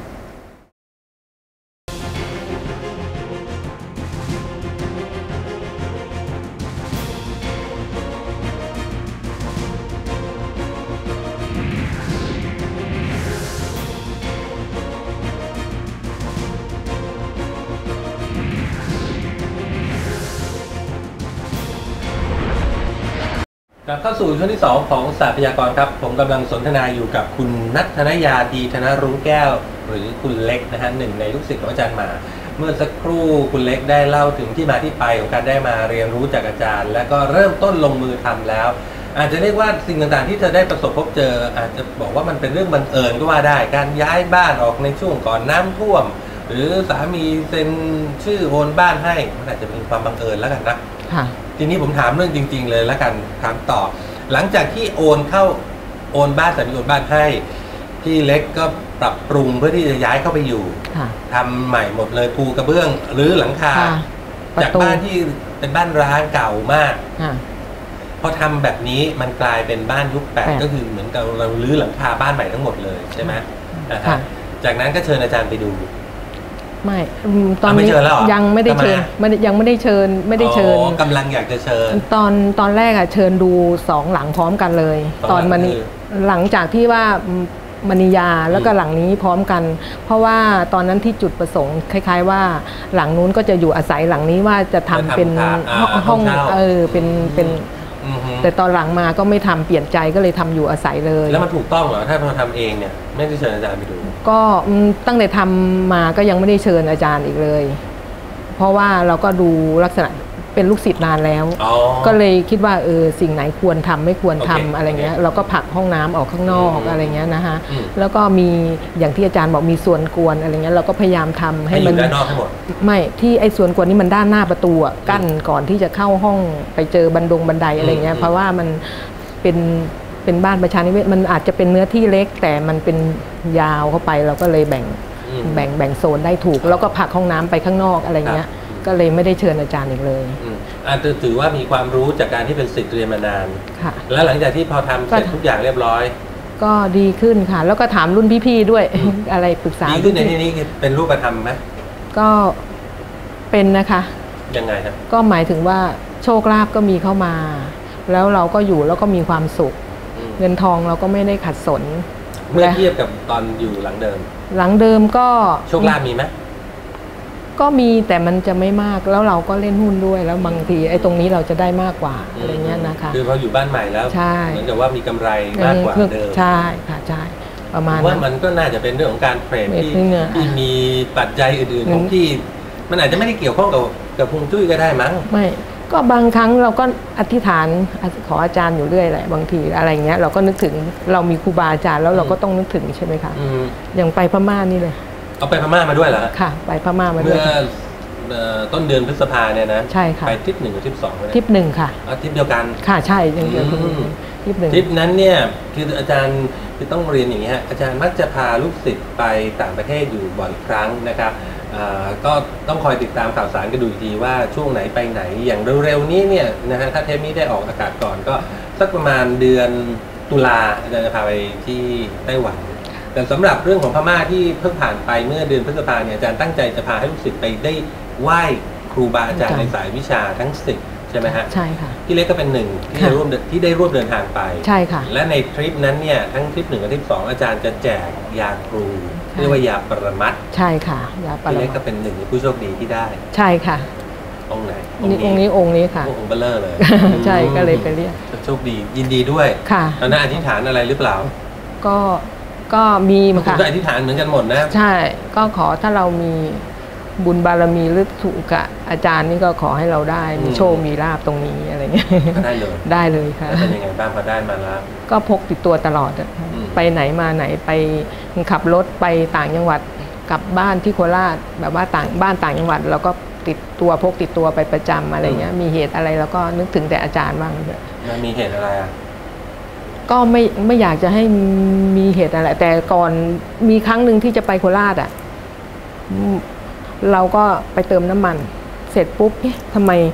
S1: กลับเข้าสู่ช่วงที่สองของศาสตร์พยากรณ์ครับผมกำลังสนทนาอยู่กับคุณณัฐนยาดีธนรุ้งแก้วหรือคุณเล็กนะฮะหนึ่งในลูกศิษย์ของอาจารย์หมาเมื่อสักครู่คุณเล็กได้เล่าถึงที่มาที่ไปของการได้มาเรียนรู้จากอาจารย์และก็เริ่มต้นลงมือทำแล้วอาจจะเรียกว่าสิ่งต่างๆที่เธอได้ประสบพบเจออาจจะบอกว่ามันเป็นเรื่องบังเอิญก็ว่าได้การย้ายบ้านออกในช่วงก่อนน้ำท่วมหรือสามีเซ็นชื่อโอนบ้านให้มันอาจจะเป็นความบังเอิญแล้วกันนะทีนี้ผมถามเรื่องจริงๆเลยแล้วกันถามต่อหลังจากที่โอนเข้าโอนบ้านสามีโอนบ้านให้พี่เล็กก็ปรับปรุงเพื่อที่จะย้ายเข้าไปอยู่ทำใหม่หมดเลยปูกระเบื้องหรือหลังคาจากบ้านที่เป็นบ้านร้างเก่ามากพอทำแบบนี้มันกลายเป็นบ้านยุคแปดก็คือเหมือนกับเรารื้อหลังคาบ้านใหม่ทั้งหมดเลยใช่ไหมจากนั้นก็เชิญอาจารย์ไปดู
S2: ไม่ตอนนี้ยังไม่ได้เชิญไม่ยังไม่ได้เชิญไม่ได้เชิญ
S1: กำลังอยากจะเชิญ
S2: ตอนตอนแรกอะเชิญดูสองหลังพร้อมกันเลยตอนมันหลังจากที่ว่ามณียาแล้วก็หลังนี้พร้อมกันเพราะว่าตอนนั้นที่จุดประสงค์คล้ายๆว่าหลังนู้นก็จะอยู่อาศัยหลังนี้ว่าจะทำเป็นห้องเออเป็นเป็นแต่ตอนหลังมาก็ไม่ทำเปลี่ยนใจก็เลยทำอยู่อาศัยเลย
S1: แล้วมันถูกต้องเหรอถ้าเราทำเองเนี่ยไม่ได้เชิญอาจารย์ไปดู
S2: ก็ตั้งแต่ทำมาก็ยังไม่ได้เชิญอาจารย์อีกเลยเพราะว่าเราก็ดูลักษณะเป็นลูกศิษย์นานแล้วก็เลยคิดว่าเออสิ่งไหนควรทำไม่ควรทำอะไรเงี้ยเราก็ผลักห้องน้ำออกข้างนอกอะไรเงี้ยนะฮะแล้วก็มีอย่างที่อาจารย์บอกมีส่วนกวนอะไรเงี้ยเราก็พยายามทำให้มัน
S1: ด้านนอกทั้งหมด
S2: ไม่ที่ไอ้ส่วนกวนนี้มันด้านหน้าประตูกั้นก่อนที่จะเข้าห้องไปเจอบันดงบันไดอะไรเงี้ยเพราะว่ามันเป็นเป็นบ้านประชานิเวศมันอาจจะเป็นเนื้อที่เล็กแต่มันเป็นยาวเข้าไปเราก็เลยแบ่งแบ่งแบ่งโซนได้ถูกแล้วก็ผลักห้องน้ำไปข้างนอกอะไรเงี้ยก็เลยไม่ได้เชิญอาจารย์อีกเลย
S1: อาจจะถือว่ามีความรู้จากการที่เป็นศิษย์เรียนมานานแล้วหลังจากที่พอทำเสร็จทุกอย่างเรียบร้อย
S2: ก็ดีขึ้นค่ะแล้วก็ถามรุ่นพี่ๆด้วยอะไรปรึกษา
S1: ดีขึ้นในที่นี้เป็นรูปธรรมไหม
S2: ก็เป็นนะคะ
S1: ยังไงครับ
S2: ก็หมายถึงว่าโชคลาภก็มีเข้ามาแล้วเราก็อยู่แล้วก็มีความสุขเงินทองเราก็ไม่ได้ขัดสน
S1: เมื่อเทียบกับตอนอยู่หลังเดิม
S2: หลังเดิมก็
S1: โชคลาภมีไหม
S2: ก็มีแต่มันจะไม่มากแล้วเราก็เล่นหุ้นด้วยแล้วบางทีไอ้ตรงนี้เราจะได้มากกว่าอะไรเงี้ยนะคะ
S1: คือพออยู่บ้านใหม่แล้วเหมือนกับว่ามีกำไรมากกว่าเดิม
S2: ใช่ค่ะใช่ประมาณ
S1: ว่ามันก็น่าจะเป็นเรื่องของการเทรดที่ที่มีปัจจัยอื่นๆของที่มันอาจจะไม่ได้เกี่ยวข้องกับกับฮวงจุ้ยก็ได้มั้ง
S2: ไม่ก็บางครั้งเราก็อธิษฐานขออาจารย์อยู่เรื่อยแหละบางทีอะไรเงี้ยเราก็นึกถึงเรามีครูบาอาจารย์แล้วเราก็ต้องนึกถึงใช่ไหมคะอย่างไปพม่านี่เลย
S1: เอาไปพม่ามาด้วยเหรอ
S2: ค่ะไปพม่ามาด้วย
S1: เมื่อต้นเดือนพฤษภาเนี่ยนะ
S2: ใช่ค่ะ
S1: ไปทริปหนึ่งหรือทริปสอง
S2: ทริปหนึ่งค่ะ
S1: ทริปเดียวกัน
S2: ค่ะใช่อย่างเดียวกันทริปหนึ่ง
S1: ทริปนั้นเนี่ยคืออาจารย์คือต้องเรียนอย่างนี้ฮะอาจารย์มักจะพาลูกศิษย์ไปต่างประเทศอยู่บ่อยครั้งนะครับก็ต้องคอยติดตามข่าวสารกันดูทีว่าช่วงไหนไปไหนอย่างเร็วๆนี้เนี่ยนะฮะถ้าเทปนี้ได้ออกอากาศก่อนก็สักประมาณเดือนตุลาอาจารย์จะพาไปที่ไต้หวันแต่สำหรับเรื่องของพม่าที่เพิ่งผ่านไปเมื่อเดือนพฤษภาเนี่ยอาจารย์ตั้งใจจะพาให้ลูกศิษย์ไปได้ไหว้ครูบาอาจารย์ในสายวิชาทั้งสิบใช่ไหมฮะ
S2: ใช่ค่ะ
S1: พี่เล็กก็เป็นหนึ่งที่ได้ร่วมที่ได้ร่วมเดินทางไป
S2: ใช่ค่ะ
S1: และในทริปนั้นเนี่ยทั้งทริปหนึ่งกับทริปสองอาจารย์จะแจกยาครูเรียกว่ายาปรมัตถ์
S2: ใช่ค่ะยาปรมัตถ์
S1: พี่เล็กก็เป็นหนึ่งในผู้โชคดีที่ได้
S2: ใช่ค่ะ
S1: องค์ไหน
S2: องค์นี้องค์นี้ค่ะ
S1: องค์เบลเลอร์เลย
S2: ใช่ก็เลยไปเรียก
S1: โชคดียินดีด้วย
S2: ค่ะ
S1: ตอนนั้นอธิษฐานอะไรหรือเปล่า
S2: ก็ก็มีมาค่ะ
S1: ก็อธิษฐานเหมือนกันหมดนะ
S2: ใช่ก็ขอถ้าเรามีบุญบารมีหรือถูกกับอาจารย์นี่ก็ขอให้เราได้มีโชคมีลาภตรงนี้อะไรเงี้ย
S1: ได้เลย
S2: ได้เลยค่ะ
S1: เป็นยังไงบ้างพอได้มาแล้ว
S2: ก็พกติดตัวตลอดไปไหนมาไหนไปขับรถไปต่างจังหวัดกลับบ้านที่โคราชแบบว่าต่างบ้านต่างจังหวัดเราก็ติดตัวพกติดตัวไปประจำอะไรเงี้ยมีเหตุอะไรแล้วก็นึกถึงแต่อาจารย์บ้าง
S1: มันมีเหตุอะไรอ่ะ
S2: ก็ไม่ไม่อยากจะให้มีเหตุอะไรแต่ก่อนมีครั้งหนึ่งที่จะไปโคราชอ่ะเราก็ไปเติมน้ำมันเสร็จปุ๊บเอ๊ะทำไม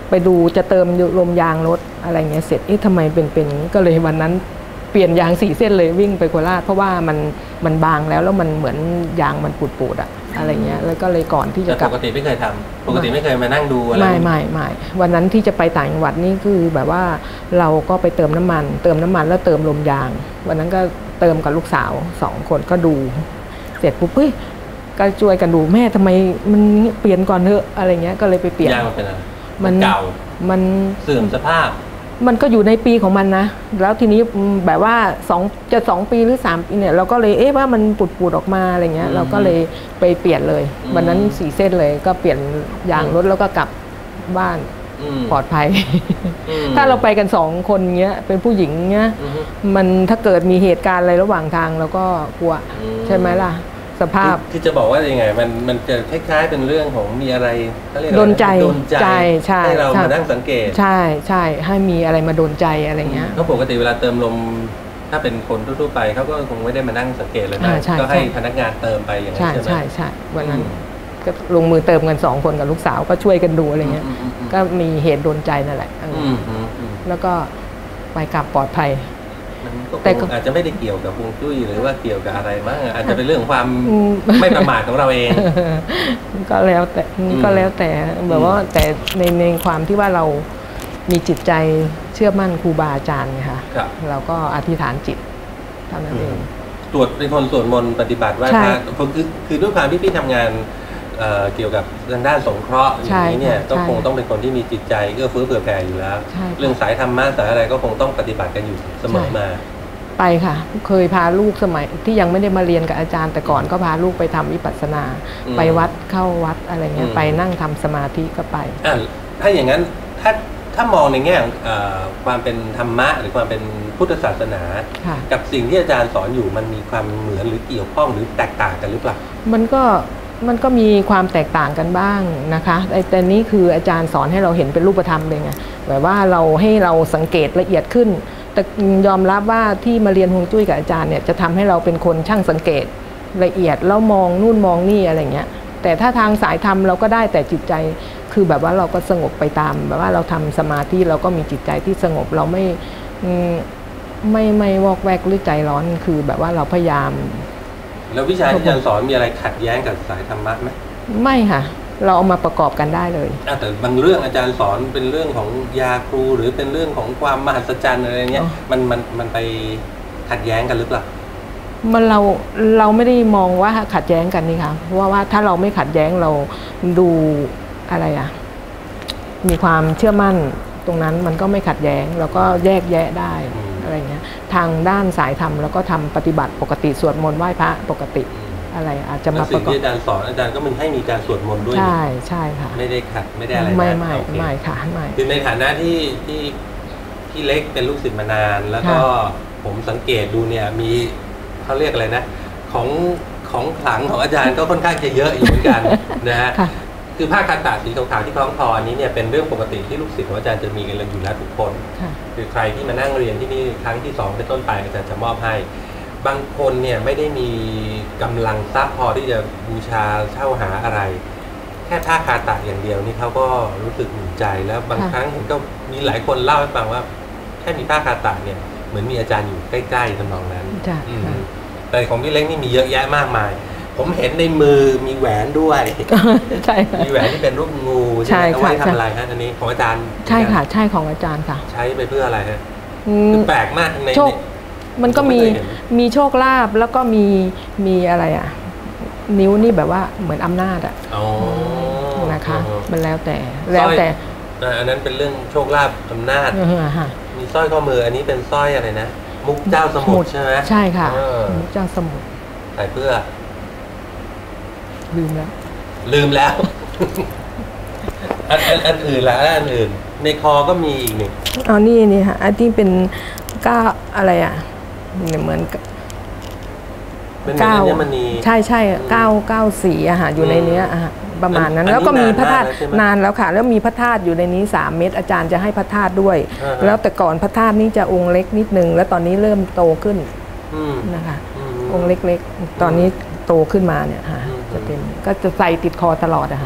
S2: ไปดูจะเติมลมยางรถอะไรเงี้ยเสร็จเอ๊ะทำไมเป็นเป็นก็เลยวันนั้นเปลี่ยนยางสี่เส้นเลยวิ่งไปโคราชเพราะว่ามันมันบางแล้วแล้วมันเหมือนยางมันปูดๆอะอะไรเงี้ยแล้วก็เลยก่อนที่จะกลับ
S1: ปกติไม่เคยทำปกติไม่เคยมานั่งดูอะไร
S2: ไม่ไม่ไม่วันนั้นที่จะไปต่างจังหวัดนี่คือแบบว่าเราก็ไปเติมน้ำมันเติมน้ำมันแล้วเติมลมยางวันนั้นก็เติมกับลูกสาวสองคนก็ดูเสร็จปุ๊บเฮ้ยก็ช่วยกันดูแม่ทำไมมันเปลี่ยนก่อนเถอะอะไรเงี้ยก็เลยไปเปลี่ยน
S1: ยางมันเป็นอะไรมันเก่า
S2: มัน
S1: เสื่อมสภาพ
S2: มันก็อยู่ในปีของมันนะแล้วทีนี้แบบว่าสองจะสองปีหรือสามปีเนี่ยเราก็เลยเอ๊ะว่ามันปูดๆออกมาอะไรเงี้ยเราก็เลยไปเปลี่ยนเลยวันนั้นสี่เส้นเลยก็เปลี่ยนยางรถแล้วก็กลับบ้านปลอดภัยถ้าเราไปกันสองคนเงี้ยเป็นผู้หญิงเงี้ยมันถ้าเกิดมีเหตุการณ์อะไรระหว่างทางเราก็กลัวใช่ไหมล่ะสภาพ
S1: ที่จะบอกว่ายังไงมันมันจะคล้ายๆเป็นเรื่องของมีอะไรเขาเรียก
S2: โดนใจ
S1: โดนใจให้เรามานั่งสังเกต
S2: ใช่ใช่ให้มีอะไรมาโดนใจอะไรเงี้ย
S1: เพราะปกติเวลาเติมลมถ้าเป็นคนทั่วๆไปเขาก็คงไม่ได้มานั่งสังเกตเลยนะก็ให้พนักงานเติมไปอย่างนั้นใช่ไหม
S2: ใช่ใช่วันนั้นก็ลงมือเติมกันสองคนกับลูกสาวก็ช่วยกันดูอะไรเงี้ยก็มีเหตุโดนใจนั่นแหละแล้วก็ไปกลับปลอดภัย
S1: แต่อาจจะไม่ได้เกี่ยวกับฮวงจุ้ยหรือว่าเกี่ยวกับอะไรมั้งอาจจะเป็นเรื่องความไม่ประมาทของเราเอง
S2: ก็แล้วแต่ก็แล้วแต่แบบว่าแต่ในในความที่ว่าเรามีจิตใจเชื่อมั่นครูบาอาจารย์ไงค่ะเราก็อธิษฐานจิตเท่านั้นเอง
S1: ตรวจเป็นคนสวดมนต์ปฏิบัติว่าคือคือด้วยความที่พี่ทำงานเกี่ยวกับทางด้านสงเคราะห์อย่างนี้เนี่ยก็คงต้องเป็นคนที่มีจิตใจเอื้อเฟื้อเผื่อแผ่อยู่แล้วเรื่องสายธรรมะสายอะไรก็คงต้องปฏิบัติกันอยู่เสมอมา
S2: ไปค่ะเคยพาลูกสมัยที่ยังไม่ได้มาเรียนกับอาจารย์แต่ก่อนก็พาลูกไปทำวิปัสสนาไปวัดเข้าวัดอะไรเงี้ยไปนั่งทำสมาธิก็ไป
S1: อ่ะถ้าอย่างนั้นถ้าถ้ามองในแง่ความเป็นธรรมะหรือความเป็นพุทธศาสนากับสิ่งที่อาจารย์สอนอยู่มันมีความเหมือนหรือเกี่ยวข้องหรือแตกต่างกันหรือเปล่า
S2: มันก็มันก็มีความแตกต่างกันบ้างนะคะแต่นี้คืออาจารย์สอนให้เราเห็นเป็นรูปธรรมเลยไงแบบว่าเราให้เราสังเกตละเอียดขึ้นแต่ยอมรับว่าที่มาเรียนฮวงจุ้ยกับอาจารย์เนี่ยจะทำให้เราเป็นคนช่างสังเกตละเอียดแล้วมองนู่นมองนี่อะไรเงี้ยแต่ถ้าทางสายธรรมเราก็ได้แต่จิตใจคือแบบว่าเราก็สงบไปตามแบบว่าเราทำสมาธิเราก็มีจิตใจที่สงบเราไม่ไม่ไม่วอกแวกหรือใจร้อนคือแบบว่าเราพยายาม
S1: แล้ววิชาที่อาจารย์สอนมีอะไรขัดแย้งกับสายธรรมะไหม
S2: ไม่ค่ะเราเอามาประกอบกันได้เลย
S1: แต่บางเรื่องอาจารย์สอนเป็นเรื่องของยาครูหรือเป็นเรื่องของความมหัศจรรย์อะไรเงี้ยมันมันมันไปขัดแย้งกันหรือเปล่า
S2: มันเราเราไม่ได้มองว่าขัดแย้งกันนี่ค่ะเพราะว่าถ้าเราไม่ขัดแย้งเราดูอะไรอ่ะมีความเชื่อมั่นตรงนั้นมันก็ไม่ขัดแย้งเราก็แยกแยะได้อะไรเงี้ยทางด้านสายธรรมแล้วก็ทำปฏิบัติปกติสวดมนต์ไหว้พระปกติอะไรอาจจะมา
S1: ประกอบสิ่งที่อาจารย์สอนอาจารย์ก็มันให้มีการสวดมนต์ด้วย
S2: ใช่ใช่ค่ะ
S1: ไม่ได้ขัดไม่ได้อะไร
S2: ไม่ไม่ไม่ค่ะไม่
S1: คือในฐานะที่ที่ที่เล็กเป็นลูกศิษย์มานานแล้วก็ผมสังเกตดูเนี่ยมีเขาเรียกอะไรนะของของขลังของอาจารย์ก็ค่อนข้างจะเยอะอยู่เหมือนกันนะฮะคือผ้าคาตาสีขาวๆที่คล้องคอนี้เนี่ยเป็นเรื่องปกติที่ลูกศิษย์ของอาจารย์จะมีกันอยู่แล้วทุกคนคือใครที่มานั่งเรียนที่นี่ครั้งที่สองเป็นต้นไปอาจารย์จะมอบให้บางคนเนี่ยไม่ได้มีกำลังทรัพย์พอที่จะบูชาเช่าหาอะไรแค่ผ้าคาตาอย่างเดียวนี่เขาก็รู้สึกอุ่นใจแล้วบางครั้งเห็นก็มีหลายคนเล่าให้ฟังว่าแค่มีผ้าคาตาเนี่ยเหมือนมีอาจารย์อยู่ใกล้ๆทำนองนั้นแต่ของพี่เล้งนี่มีเยอะแยะมากมายผมเห็นในมือมีแหวนด้วย
S2: ใช่
S1: มีแหวนที่เป็นรูปงูใช่ไหมเอาไว้ทำอะไรฮะอันนี้ของอาจารย์
S2: ใช่ค่ะใช่ของอาจารย์ค่ะ
S1: ใช้ไปเพื่ออะไรฮะคือแปลกมากใน
S2: มันก็มีมีโชคลาภแล้วก็มีมีอะไรอ่ะนิ้วนี่แบบว่าเหมือนอำนาจอ่ะนะคะมันแล้วแต่แล้วแต่
S1: อันนั้นเป็นเรื่องโชคลาภอำนาจมีสร้อยข้อมืออันนี้เป็นสร้อยอะไรนะมุกเจ้าสมุทรใช่ไหม
S2: ใช่ค่ะมุกเจ้าสมุทร
S1: ใส่เพื่อ
S2: ลืมแล้ว
S1: ลืมแล้วอันอันอื่นละอันอื่นในคอก็มีอีกหนึ่ง
S2: อ๋อนี่นี่ค่ะอันที่เป็นก้าอะไรอ่ะเหมือน
S1: เก้า
S2: ใช่ใช่เก้าเก้าสีอะค่ะอยู่ในนี้อะประมาณนั้นแล้วก็มีพระธาตุนานแล้วค่ะแล้วมีพระธาตุอยู่ในนี้สามเม็ดอาจารย์จะให้พระธาตุด้วยแล้วแต่ก่อนพระธาตุนี้จะองค์เล็กนิดนึงแล้วตอนนี้เริ่มโตขึ้นนะคะองค์เล็กๆตอนนี้โตขึ้นมาเนี่ยค่ะจะเป็นก็จะใส่ติดคอตลอดอะค่ะ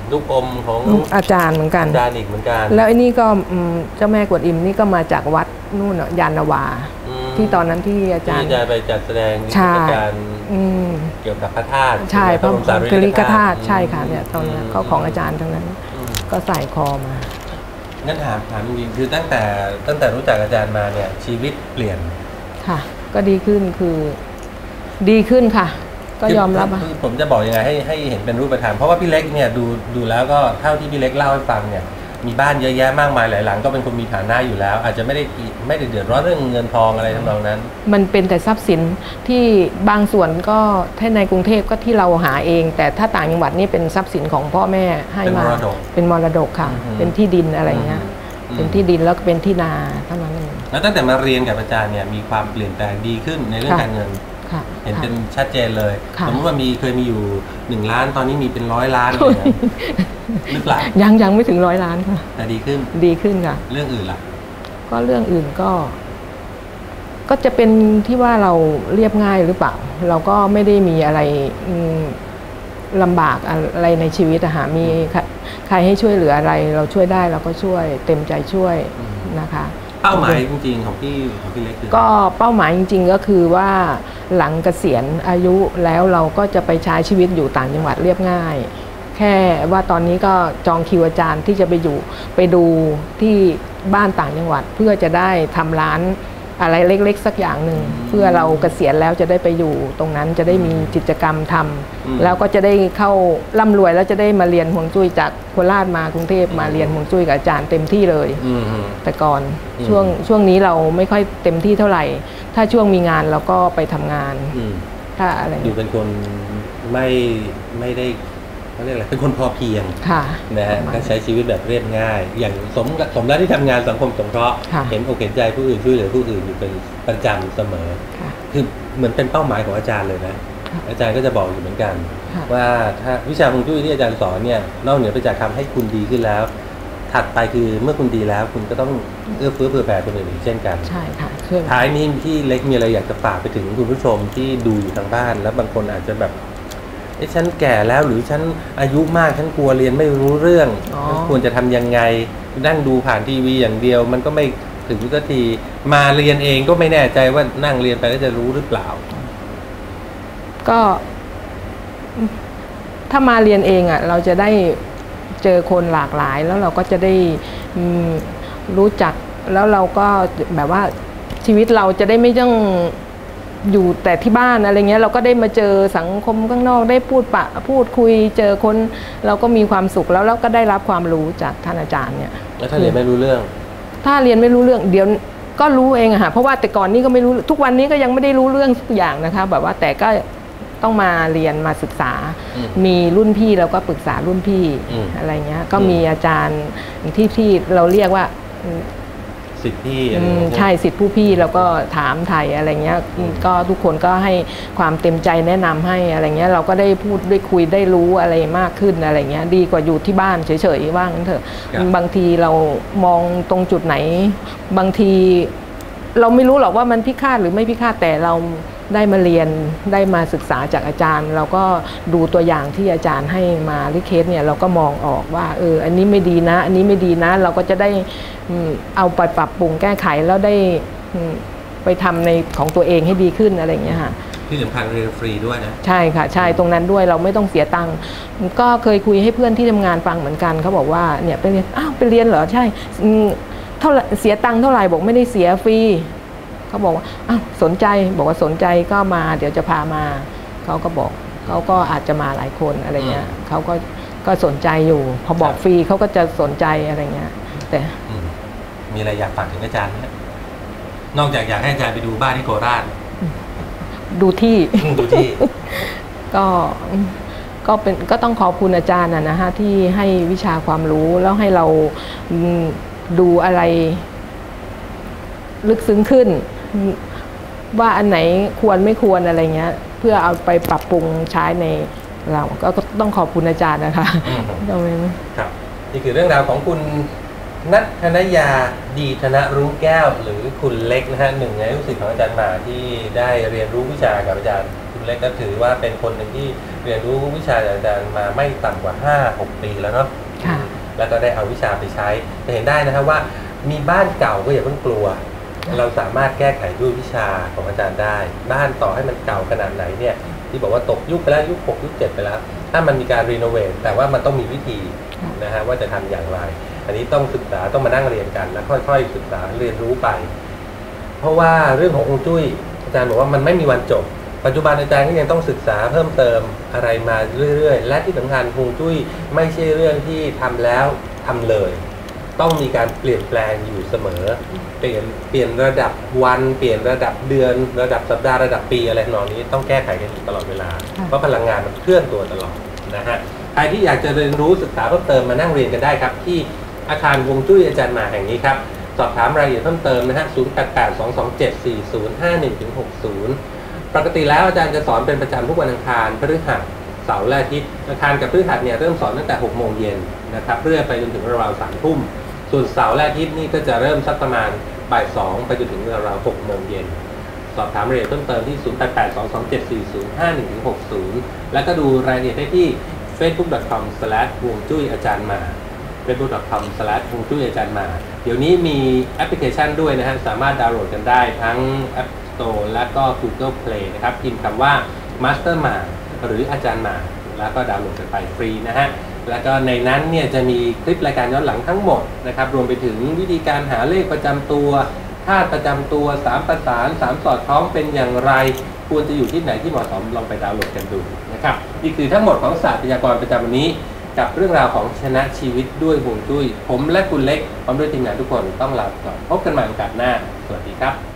S1: ลูกอมของ
S2: อาจารย์เหมือนกัน
S1: อาจารย์อีกเหมือนกัน
S2: แล้วไอ้นี่ก็เจ้าแม่กวนอิมนี่ก็มาจากวัดนู่นยานนาวาที่ตอนนั้นที่อาจารย์
S1: ที่อาจารย์ไปจัดแสดงนิทรรศการเกี่ยวกับพระธาตุ
S2: ใช่พระกริกธาตุใช่ค่ะเนี่ยตอนนั้นก็ของอาจารย์ทั้งนั้นก็ใส่คอมา
S1: งั้นถามถามจริงๆคือตั้งแต่ตั้งแต่รู้จักอาจารย์มาเนี่ยชีวิตเปลี่ยน
S2: ค่ะก็ดีขึ้นคือดีขึ้นค่ะก็ยอมรับอ่ะ
S1: ผมจะบอกยังไงให้ให้เห็นเป็นรูปธรรมเพราะว่าพี่เล็กเนี่ยดูดูแล้วก็เท่าที่พี่เล็กเล่าให้ฟังเนี่ยมีบ้านเยอะแยะมากมายหลายหลังก็เป็นคนมีฐานะอยู่แล้วอาจจะไม่ได้ไม่ได้เดือดร้อนเรื่องเงินทองอะไรทำนองนั้น
S2: มันเป็นแต่ทรัพย์สินที่บางส่วนก็ถ้าในกรุงเทพก็ที่เราหาเองแต่ถ้าต่างจังหวัดนี่เป็นทรัพย์สินของพ่อแม่ให้มาเป็นมรดกค่ะเป็นที่ดินอะไรเงี้ยเป็นที่ดินแล้วก็เป็นที่นาเท่านั้นเอง
S1: แล้วตั้งแต่มาเรียนกับอาจารย์เนี่ยมีความเปลี่ยนแปลงดีขึ้นในเรื่องการเงินเห็นเป็นชัดเจนเลยสมมติว่ามีเคยมีอยู่หนึ่งล้านตอนนี้มีเป็นร้อยล้านเลยหรือเปล่า
S2: ยังยังไม่ถึงร้อยล้านค่ะ
S1: แต่ดีขึ้น
S2: ดีขึ้นค่ะ
S1: เรื่องอื่นล่ะ
S2: ก็เรื่องอื่นก็ ก็จะเป็นที่ว่าเราเรียบง่ายหรือเปล่าเราก็ไม่ได้มีอะไรลำบากอะไรในชีวิตอะหามีใครให้ช่วยเหลืออะไรเราช่วยได้เราก็ช่วยเต็มใจช่วยนะคะ
S1: เป้าหมายจริงๆของพี่ของพี่เล็กคือ
S2: ก็เป้าหมายจริงๆก็คือว่าหลังเกษียณอายุแล้วเราก็จะไปใช้ชีวิตอยู่ต่างจังหวัดเรียบง่ายแค่ว่าตอนนี้ก็จองคิวอาจารย์ที่จะไปอยู่ไปดูที่บ้านต่างจังหวัดเพื่อจะได้ทำร้านอะไรเล็กๆสักอย่างหนึ่งเพื่อเราเกษียณแล้วจะได้ไปอยู่ตรงนั้นจะได้มีกิจกรรมทำแล้วก็จะได้เข้าร่ำรวยแล้วจะได้มาเรียนฮวงจุ้ยจากโคราชมากรุงเทพมาเรียนฮวงจุ้ยกับอาจารย์เต็มที่เลยแต่ก่อนช่วงช่วงนี้เราไม่ค่อยเต็มที่เท่าไหร่ถ้าช่วงมีงานเราก็ไปทำงานถ้าอะไร
S1: อยู่เป็นคนไม่ไม่ได้เขาเรียกอะไรเป็นคนพอเพียงนะฮะก็ใช้ชีวิตแบบเรียบง่ายอย่างสมสมแล้วที่ทำงานสังคมสงเคราะห์เห็นอกเห็นใจผู้อื่นช่วยเหลือผู้อื่นอยู่เป็นประจำเสมอคือเหมือนเป็นเป้าหมายของอาจารย์เลยนะอาจารย์ก็จะบอกอยู่เหมือนกันว่าถ้าวิชาฮวงจุ้ยที่อาจารย์สอนเนี่ยนอกเหนือไปจากทำให้คุณดีขึ้นแล้วถัดไปคือเมื่อคุณดีแล้วคุณก็ต้องเอื้อเฟื้อเผื่อแผ่คนอื่นอีกเช่นกัน
S2: ใช่ค่ะ
S1: ท้ายนี้ที่เล็กมีอะไรอยากจะฝากไปถึงคุณผู้ชมที่ดูอยู่ทางบ้านแล้วบางคนอาจจะแบบไอ้ฉันแก่แล้วหรือฉันอายุมากฉันกลัวเรียนไม่รู้เรื่องควรจะทำยังไงนั่งดูผ่านทีวีอย่างเดียวมันก็ไม่ถึงสักทีมาเรียนเองก็ไม่แน่ใจว่านั่งเรียนไปแล้วจะรู้หรือเปล่า
S2: ก็ถ้ามาเรียนเองอ่ะเราจะได้เจอคนหลากหลายแล้วเราก็จะได้รู้จักแล้วเราก็แบบว่าชีวิตเราจะได้ไม่ต้องอยู่แต่ที่บ้านอะไรเงี้ยเราก็ได้มาเจอสังคมข้างนอกได้พูดปะพูดคุยเจอคนเราก็มีความสุขแล้วเราก็ได้รับความรู้จากท่านอาจารย์เนี่ย
S1: แล้วถ้าเรียนไม่รู้เรื่อง
S2: ถ้าเรียนไม่รู้เรื่องเดี๋ยวก็รู้เองอะค่ะเพราะว่าแต่ก่อนนี้ก็ไม่รู้ทุกวันนี้ก็ยังไม่ได้รู้เรื่องทุกอย่างนะคะแบบว่าแต่ก็ต้องมาเรียนมาศึกษามีรุ่นพี่เราก็ปรึกษารุ่นพี่อะไรเงี้ยก็มีอาจารย์ที่ที่เราเรียกว่า
S1: สิทธิพี่
S2: ใช่สิทธิผู้พี่แล้วก็ถามไทยอะไรเงี้ยก็ทุกคนก็ให้ความเต็มใจแนะนำให้อะไรเงี้ยเราก็ได้พูดได้คุยได้รู้อะไรมากขึ้นอะไรเงี้ยดีกว่าอยู่ที่บ้านเฉยๆว่างเถอะบางทีเรามองตรงจุดไหนบางทีเราไม่รู้หรอกว่ามันพิฆาตหรือไม่พิฆาตแต่เราได้มาเรียนได้มาศึกษาจากอาจารย์เราก็ดูตัวอย่างที่อาจารย์ให้มาลิเคสเนี่ยเราก็มองออกว่าเอออันนี้ไม่ดีนะอันนี้ไม่ดีนะเราก็จะได้เอาไปปรับปรุงแก้ไขแล้วได้ไปทำในของตัวเองให้ดีขึ้นอะไรอย่างเงี้ยค่ะ
S1: ที่สำคัญเรียนฟรีด้วยนะ
S2: ใช่ค่ะใช่ตรงนั้นด้วยเราไม่ต้องเสียตังค์ก็เคยคุยให้เพื่อนที่ทำงานฟังเหมือนกันเขาบอกว่าเนี่ยไปเรียนอ้าวไปเรียนเหรอใช่เท่าเสียตังค์เท่าไหร่บอกไม่ได้เสียฟรีเขาบอกว่าอ้าวสนใจบอกว่าสนใจก็มาเดี๋ยวจะพามาเขาก็บอกเขาก็อาจจะมาหลายคนอะไรเงี้ยเขาก็ก็สนใจอยู่พอบอกฟรีเขาก็จะสนใจอะไรเงี้ยแต่
S1: มีอะไรอยากฝากถึงอาจารย์ไหมนอกจากอยากให้อาจารย์ไปดูบ้านที่โคราช
S2: ดูที่
S1: ดูที่
S2: ก็ก็เป็นก็ต้องขอบคุณอาจารย์นะฮะที่ให้วิชาความรู้แล้วให้เราดูอะไรลึกซึ้งขึ้นว่าอันไหนควรไม่ควรอะไรเงี้ยเพื่อเอาไปปรับปรุงใช้ในเราก็ต้องขอบคุณอาจารย์นะคะ
S1: ครับนี่คือเรื่องราวของคุณณัฐนยาดีธนรู้แก้วหรือคุณเล็กนะฮะหนึ่งในลูกศิษย์ของอาจารย์มาที่ได้เรียนรู้วิชากับอาจารย์คุณเล็กก็ถือว่าเป็นคนหนึ่งที่เรียนรู้วิชาอาจารย์มาไม่ต่ำกว่า ห้าหก ปีแล้วเนาะแล้วก็ได้เอาวิชาไปใช้จะเห็นได้นะครับว่ามีบ้านเก่าก็อย่าเพิ่งกลัวเราสามารถแก้ไขด้วยวิชาของอาจารย์ได้บ้านต่อให้มันเก่าขนาดไหนเนี่ยที่บอกว่าตกยุคไปแล้วยุคหกยุคเจ็ดไปแล้วถ้ามันมีการรีโนเวทแต่ว่ามันต้องมีวิธีนะฮะว่าจะทำอย่างไรอันนี้ต้องศึกษาต้องมานั่งเรียนกันแล้วค่อยๆศึกษาเรียนรู้ไปเพราะว่าเรื่องของฮวงจุ้ยอาจารย์บอกว่ามันไม่มีวันจบปัจจุบันอาจารย์ก็ยังต้องศึกษาเพิ่มเติมอะไรมาเรื่อยๆและที่สำคัญฮวงจุ้ยไม่ใช่เรื่องที่ทำแล้วทำเลยต้องมีการเปลี่ยนแปลงอยู่เสมอเปลี่ยนเปลี่ยนระดับวันเปลี่ยนระดับเดือนระดับสัปดาห์ระดับปีอะไรนองนี้ต้องแก้ไขกันอยู่ตลอดเวลาเพราะพลังงานมันเคลื่อนตัวตลอดนะฮะใครที่อยากจะเรียนรู้ศึกษาเพิ่มเติมมานั่งเรียนกันได้ครับที่อาคารฮวงจุ้ยอาจารย์หมาแห่งนี้ครับสอบถามรายละเอียดเพิ่มเติมนะฮะศูนย์ แปด แปด สอง สอง เจ็ด สี่ ศูนย์ ห้า หนึ่ง ถึง หก ศูนย์ปกติแล้วอาจารย์จะสอนเป็นประจำทุกวันอังคารพฤหัสเสาร์และอาทิตย์อังคารกับพฤหัสเนี่ยเริ่มสอนตั้งแต่หกโมงเย็นนะครับเรื่อยไปจนถึงราวๆสามทุ่มส่วนเสาร์และอาทิตย์นี่ก็จะเริ่มสักประมาณบ่ายสองไปจนถึงราวๆหกโมงเย็นสอบถามรายละเอียดเพิ่มเติมที่ศูนย์ แปด แปด สอง สอง เจ็ด สี่ ศูนย์ ห้า หนึ่ง ถึง หก ศูนย์แล้วก็ดูรายละเอียดได้ที่ เฟซบุ๊ก ดอท คอม สแลช ฮวงจุ้ยอาจารย์มา เฟซบุ๊ก ดอท คอม สแลช ฮวงจุ้ยอาจารย์มาเดี๋ยวนี้มีแอปพลิเคชันด้วยนะฮะสามารถดาวน์โหลดกันได้ทั้ง App Store และก็ Google Play นะครับพิมพ์คำว่า Master มาหรืออาจารย์มาแล้วก็ดาวน์โหลดกันไปฟรีนะฮะแล้วก็ในนั้นเนี่ยจะมีคลิปรายการย้อนหลังทั้งหมดนะครับรวมไปถึงวิธีการหาเลขประจำตัวธาตุประจำตัวสามประสานสามสอดคล้องเป็นอย่างไรควรจะอยู่ที่ไหนที่เหมาะสมลองไปดาวน์โหลดกันดูนะครับนี่คือทั้งหมดของศาสตร์พยากรณ์ประจำวันนี้กับเรื่องราวของชนะชีวิตด้วยฮวงจุ้ยผมและคุณเล็กพร้อมด้วยทีมงานทุกคนต้องลาไปก่อนพบกันใหม่โอกาสหน้าสวัสดีครับ